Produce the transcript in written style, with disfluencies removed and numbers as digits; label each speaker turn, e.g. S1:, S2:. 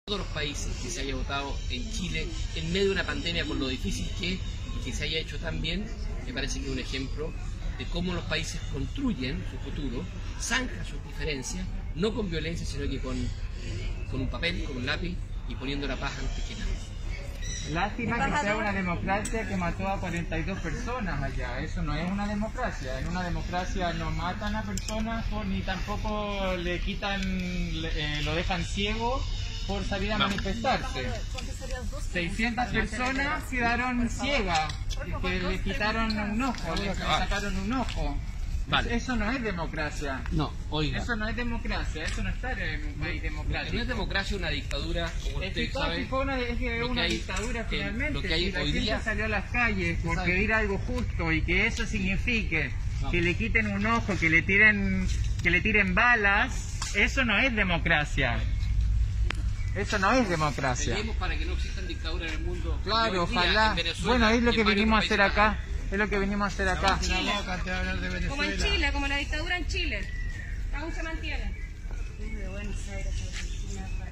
S1: todos los países que se haya votado en Chile en medio de una pandemia, con lo difícil que se haya hecho tan bien, me parece que es un ejemplo de cómo los países construyen su futuro, zanjan sus diferencias, no con violencia, sino que con un papel, con un lápiz y poniendo la paz antes que nada.
S2: Lástima que sea una democracia que mató a 42 personas allá. Eso no es una democracia. En una democracia no matan a personas ni tampoco le quitan, lo dejan ciego por salir a manifestarse. 600 personas quedaron ciegas, que le quitaron un ojo, le sacaron un ojo. Vale. Eso no es democracia.
S1: No, oiga.
S2: Eso no es democracia, eso no está en un país democrático.
S1: No es democracia, una dictadura, como usted sabe.
S2: Es una dictadura finalmente.
S1: Lo que hay
S2: si la
S1: hoy
S2: gente
S1: día
S2: salió a las calles por pedir algo justo y que eso signifique que le quiten un ojo, que le tiren balas, eso no es democracia. Eso no es democracia.
S1: Pedimos para que no existan dictaduras en el mundo.
S2: Claro, ojalá. Bueno, es lo que venimos a hacer acá. Es lo que venimos a hacer acá.
S3: Como en Chile, como la dictadura en Chile. Aún se mantiene.